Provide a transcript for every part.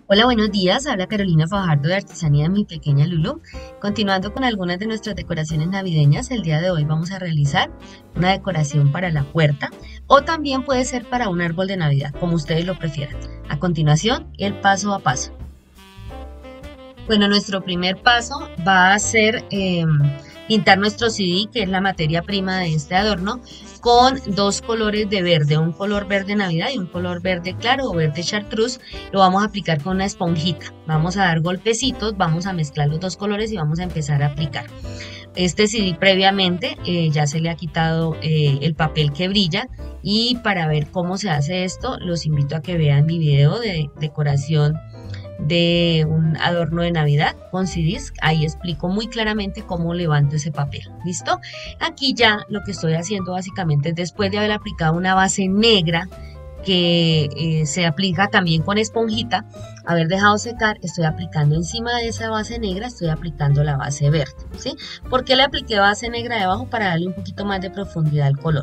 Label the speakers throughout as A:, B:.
A: Hola, buenos días. Habla Carolina Fajardo de Artesanía de Mi Pequeña Lulú. Continuando con algunas de nuestras decoraciones navideñas, el día de hoy vamos a realizar una decoración para la puerta o también puede ser para un árbol de Navidad, como ustedes lo prefieran. A continuación, el paso a paso. Bueno, nuestro primer paso va a ser pintar nuestro CD, que es la materia prima de este adorno, con dos colores de verde, un color verde Navidad y un color verde claro o verde chartreuse. Lo vamos a aplicar con una esponjita. Vamos a dar golpecitos, vamos a mezclar los dos colores y vamos a empezar a aplicar. Este CD previamente ya se le ha quitado el papel que brilla, y para ver cómo se hace esto, los invito a que vean mi video de decoración de un adorno de Navidad con CDs. Ahí explico muy claramente cómo levanto ese papel. ¿Listo? Aquí ya lo que estoy haciendo básicamente es, después de haber aplicado una base negra que se aplica también con esponjita, haber dejado secar, estoy aplicando encima de esa base negra, estoy aplicando la base verde, ¿sí? ¿Por qué le apliqué base negra debajo? Para darle un poquito más de profundidad al color.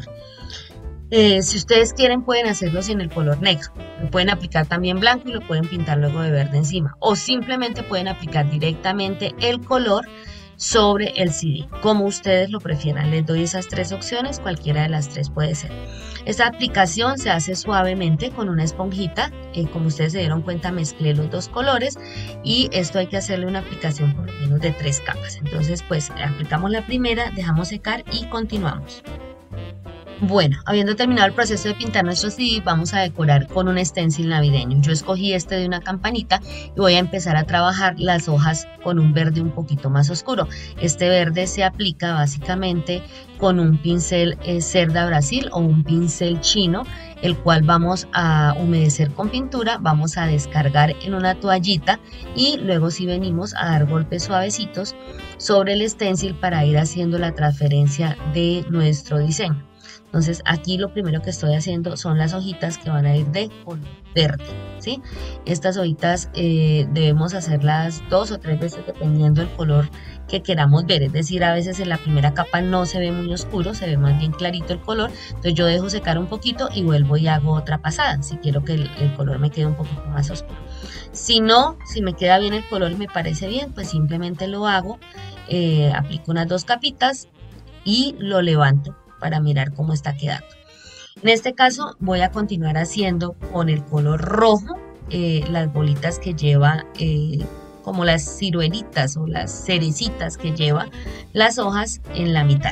A: Si ustedes quieren, pueden hacerlo sin el color negro. Lo pueden aplicar también blanco y lo pueden pintar luego de verde encima. O simplemente pueden aplicar directamente el color sobre el CD, como ustedes lo prefieran. Les doy esas tres opciones, cualquiera de las tres puede ser. Esta aplicación se hace suavemente con una esponjita. Como ustedes se dieron cuenta, mezclé los dos colores y esto hay que hacerle una aplicación por lo menos de 3 capas. Entonces, pues aplicamos la primera, dejamos secar y continuamos. Bueno, habiendo terminado el proceso de pintar nuestro CD, vamos a decorar con un stencil navideño. Yo escogí este de una campanita y voy a empezar a trabajar las hojas con un verde un poquito más oscuro. Este verde se aplica básicamente con un pincel Cerda Brasil o un pincel chino, el cual vamos a humedecer con pintura, vamos a descargar en una toallita y luego sí venimos a dar golpes suavecitos sobre el stencil para ir haciendo la transferencia de nuestro diseño. Entonces aquí lo primero que estoy haciendo son las hojitas que van a ir de color verde, ¿sí? Estas hojitas debemos hacerlas 2 o 3 veces dependiendo del color que queramos ver. Es decir, a veces en la primera capa no se ve muy oscuro, se ve más bien clarito el color. Entonces yo dejo secar un poquito y vuelvo y hago otra pasada si quiero que el color me quede un poquito más oscuro. Si no, si me queda bien el color y me parece bien, pues simplemente lo hago, aplico unas 2 capitas y lo levanto para mirar cómo está quedando. En este caso voy a continuar haciendo con el color rojo las bolitas que lleva, como las ciruelitas o las cerecitas que lleva las hojas en la mitad.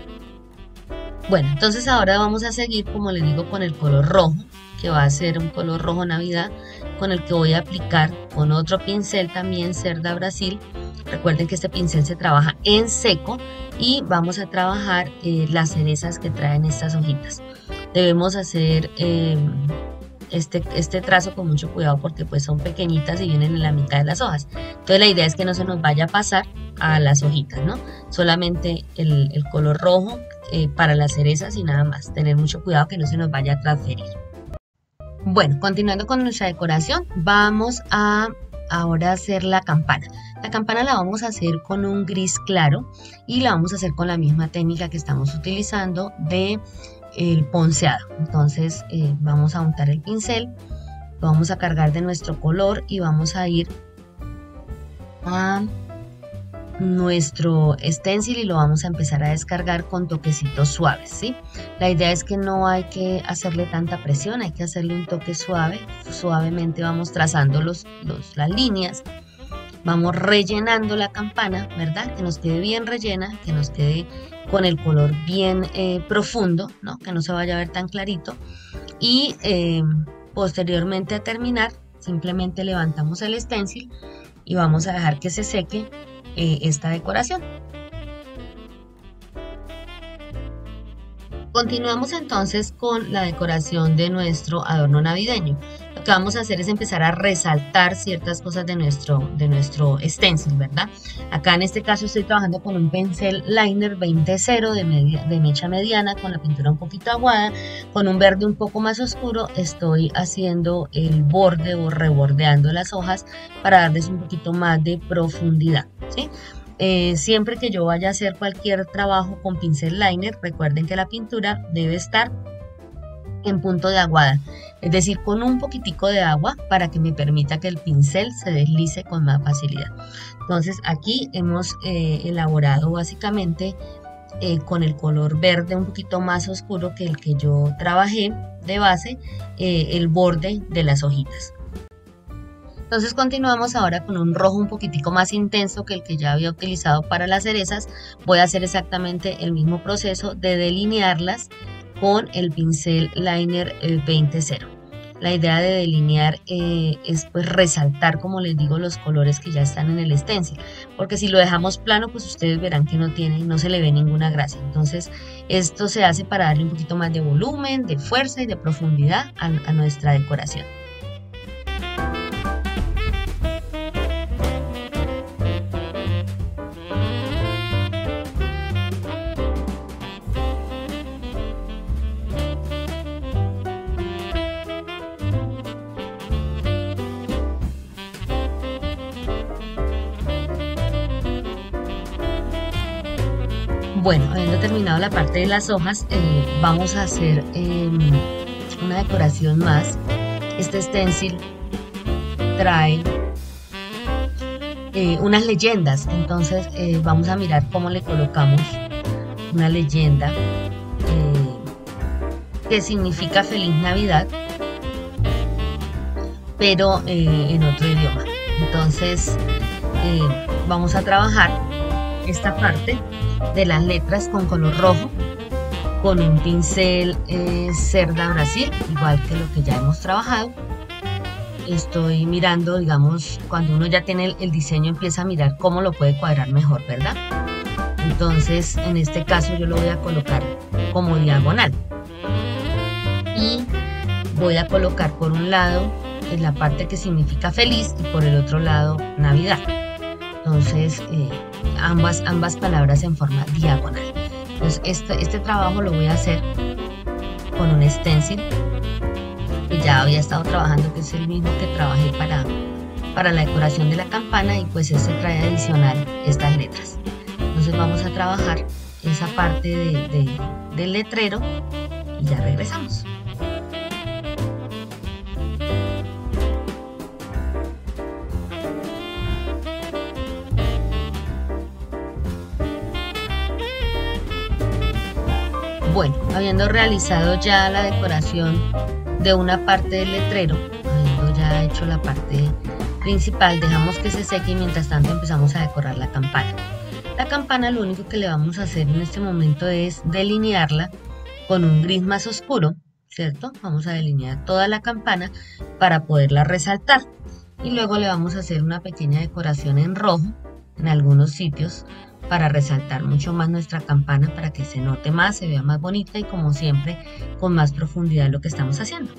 A: Bueno, entonces ahora vamos a seguir, como les digo, con el color rojo, que va a ser un color rojo Navidad, con el que voy a aplicar con otro pincel también Cerda Brasil. Recuerden que este pincel se trabaja en seco y vamos a trabajar las cerezas que traen estas hojitas. Debemos hacer este trazo con mucho cuidado porque pues son pequeñitas y vienen en la mitad de las hojas. Entonces la idea es que no se nos vaya a pasar a las hojitas, ¿no? Solamente el color rojo para las cerezas y nada más. Tener mucho cuidado que no se nos vaya a transferir. Bueno, continuando con nuestra decoración, vamos a ahora hacer la campana. La campana la vamos a hacer con un gris claro y la vamos a hacer con la misma técnica que estamos utilizando de el ponceado. Entonces vamos a untar el pincel, lo vamos a cargar de nuestro color y vamos a ir a nuestro stencil y lo vamos a empezar a descargar con toquecitos suaves, ¿sí? La idea es que no hay que hacerle tanta presión, hay que hacerle un toque suave. Suavemente vamos trazando las líneas, vamos rellenando la campana, ¿verdad? Que nos quede bien rellena, que nos quede con el color bien profundo, ¿no? Que no se vaya a ver tan clarito. Y posteriormente a terminar, simplemente levantamos el stencil y vamos a dejar que se seque esta decoración. Continuamos entonces con la decoración de nuestro adorno navideño. Lo que vamos a hacer es empezar a resaltar ciertas cosas de nuestro stencil, ¿verdad? Acá en este caso estoy trabajando con un pincel liner 20-0 de mecha mediana, con la pintura un poquito aguada, con un verde un poco más oscuro. Estoy haciendo el borde o rebordeando las hojas para darles un poquito más de profundidad, ¿sí? Siempre que yo vaya a hacer cualquier trabajo con pincel liner, recuerden que la pintura debe estar en punto de aguada, es decir, con un poquitico de agua para que me permita que el pincel se deslice con más facilidad. Entonces aquí hemos elaborado básicamente con el color verde un poquito más oscuro que el que yo trabajé de base, el borde de las hojitas. Entonces continuamos ahora con un rojo un poquitico más intenso que el que ya había utilizado para las cerezas. Voy a hacer exactamente el mismo proceso de delinearlas con el pincel liner 20-0. La idea de delinear es pues resaltar, como les digo, los colores que ya están en el stencil, porque si lo dejamos plano, pues ustedes verán que no se le ve ninguna gracia. Entonces esto se hace para darle un poquito más de volumen, de fuerza y de profundidad a nuestra decoración. Bueno, habiendo terminado la parte de las hojas, vamos a hacer una decoración más. Este stencil trae unas leyendas, entonces vamos a mirar cómo le colocamos una leyenda que significa Feliz Navidad, pero en otro idioma. Entonces vamos a trabajar esta parte de las letras con color rojo con un pincel Cerda Brasil, igual que lo que ya hemos trabajado. Estoy mirando, digamos, cuando uno ya tiene el diseño, empieza a mirar cómo lo puede cuadrar mejor, ¿verdad? Entonces en este caso yo lo voy a colocar como diagonal y voy a colocar por un lado en la parte que significa feliz y por el otro lado Navidad. Entonces ambas palabras en forma diagonal. Entonces este trabajo lo voy a hacer con un stencil que ya había estado trabajando, que es el mismo que trabajé para la decoración de la campana, y pues este trae adicional estas letras. Entonces vamos a trabajar esa parte del letrero y ya regresamos. Bueno, habiendo realizado ya la decoración de una parte del letrero, habiendo ya hecho la parte principal, dejamos que se seque y mientras tanto empezamos a decorar la campana. La campana lo único que le vamos a hacer en este momento es delinearla con un gris más oscuro, ¿cierto? Vamos a delinear toda la campana para poderla resaltar y luego le vamos a hacer una pequeña decoración en rojo en algunos sitios para resaltar mucho más nuestra campana, para que se note más, se vea más bonita y como siempre con más profundidad lo que estamos haciendo.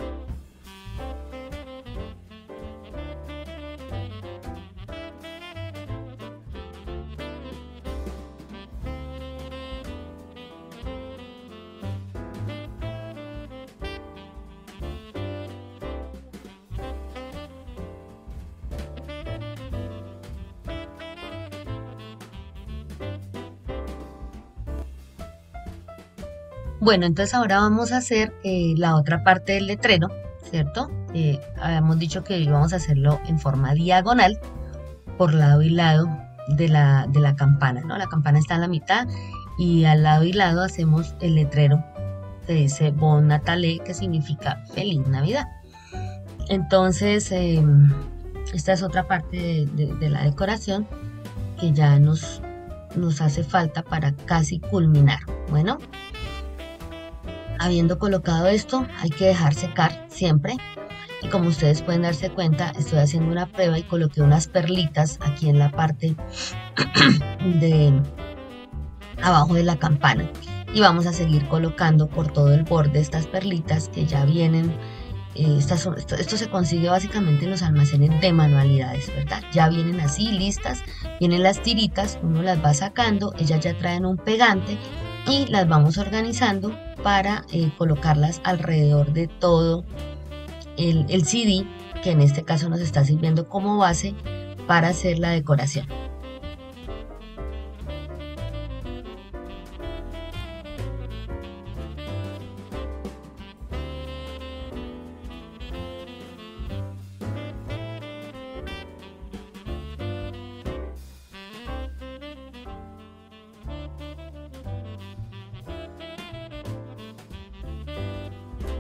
A: Bueno, entonces ahora vamos a hacer la otra parte del letrero, ¿cierto? Habíamos dicho que íbamos a hacerlo en forma diagonal por lado y lado de la campana, ¿no? La campana está en la mitad y al lado y lado hacemos el letrero de ese Bon Natale, que significa Feliz Navidad. Entonces, esta es otra parte de la decoración que ya nos hace falta para casi culminar. Bueno, habiendo colocado esto, hay que dejar secar siempre. Y como ustedes pueden darse cuenta, estoy haciendo una prueba y coloqué unas perlitas aquí en la parte de abajo de la campana. Y vamos a seguir colocando por todo el borde estas perlitas que ya vienen. Esto se consigue básicamente en los almacenes de manualidades, ¿verdad? Ya vienen así, listas. Vienen las tiritas, uno las va sacando, ellas ya traen un pegante y las vamos organizando para colocarlas alrededor de todo el CD, que en este caso nos está sirviendo como base para hacer la decoración.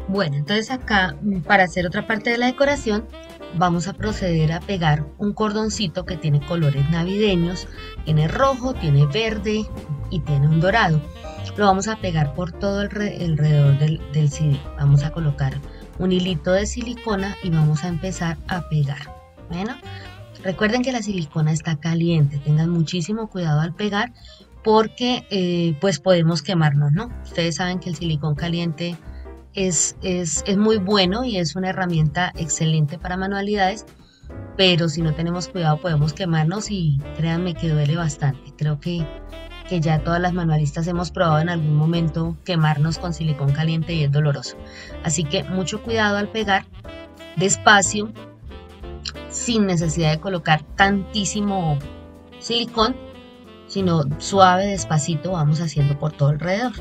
A: Bueno, entonces acá para hacer otra parte de la decoración vamos a proceder a pegar un cordoncito que tiene colores navideños, tiene rojo, tiene verde y tiene un dorado. Lo vamos a pegar por todo alrededor del CD. Vamos a colocar un hilito de silicona y vamos a empezar a pegar. Bueno, recuerden que la silicona está caliente, tengan muchísimo cuidado al pegar porque pues podemos quemarnos, ¿no? Ustedes saben que el silicón caliente es muy bueno y es una herramienta excelente para manualidades, pero si no tenemos cuidado podemos quemarnos y créanme que duele bastante. Creo que ya todas las manualistas hemos probado en algún momento quemarnos con silicón caliente y es doloroso. Así que mucho cuidado al pegar, despacio, sin necesidad de colocar tantísimo silicón, sino suave, despacito, vamos haciendo por todo alrededor.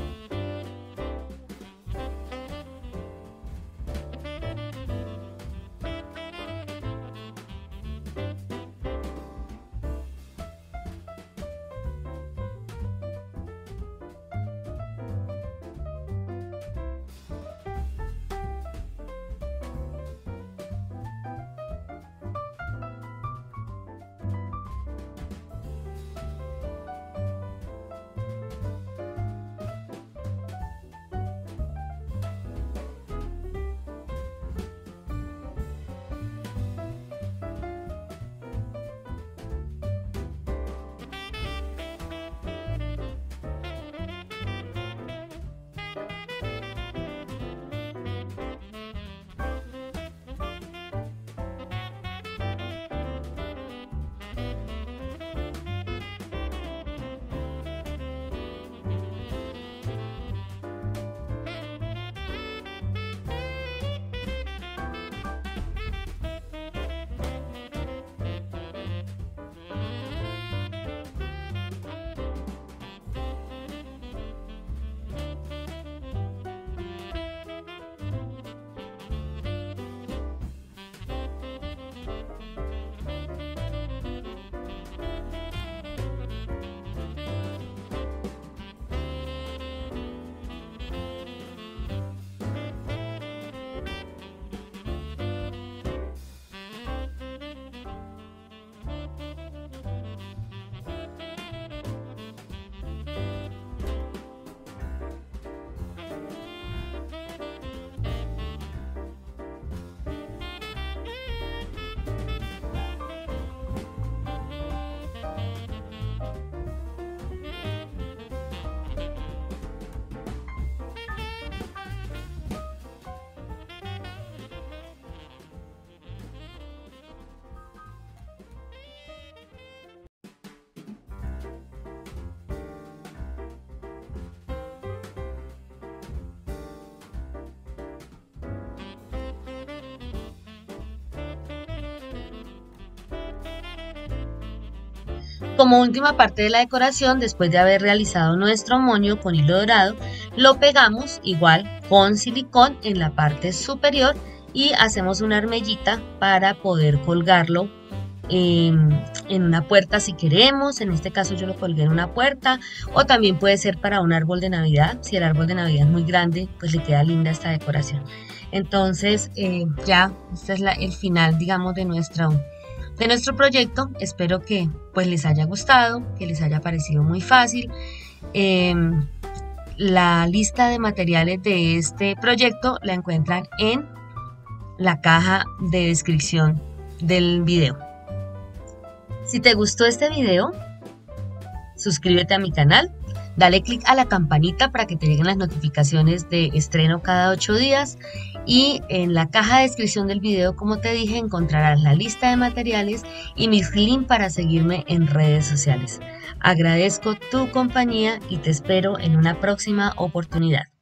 A: Como última parte de la decoración, después de haber realizado nuestro moño con hilo dorado, lo pegamos igual con silicón en la parte superior y hacemos una armellita para poder colgarlo en una puerta si queremos. En este caso yo lo colgué en una puerta, o también puede ser para un árbol de Navidad. Si el árbol de Navidad es muy grande, pues le queda linda esta decoración. Entonces ya este es el final, digamos, de nuestro proyecto. Espero que pues les haya gustado, que les haya parecido muy fácil. La lista de materiales de este proyecto la encuentran en la caja de descripción del video. Si te gustó este video, suscríbete a mi canal, dale click a la campanita para que te lleguen las notificaciones de estreno cada 8 días. Y en la caja de descripción del video, como te dije, encontrarás la lista de materiales y mis links para seguirme en redes sociales. Agradezco tu compañía y te espero en una próxima oportunidad.